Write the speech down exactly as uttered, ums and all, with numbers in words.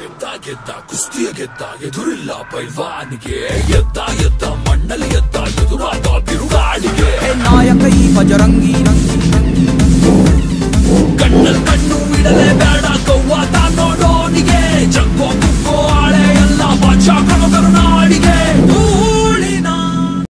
ಗೆದ್ದ ಗೆದ್ದ ಕುಸ್ತಿಯ ಗೆದ್ದ ಎದುರಿಲ್ಲ ಪೈಲ್ವಾನಿಗೆ ಎದ್ದ ಎದ್ದ ಮಣ್ಣಲ್ಲಿ ಎದ್ದ ಎದುರಾದ ಬಿರುಗಾಳಿಗೆ ನಾಯಕ ಈ ಬಜರಂಗಿ ರಂಗಿ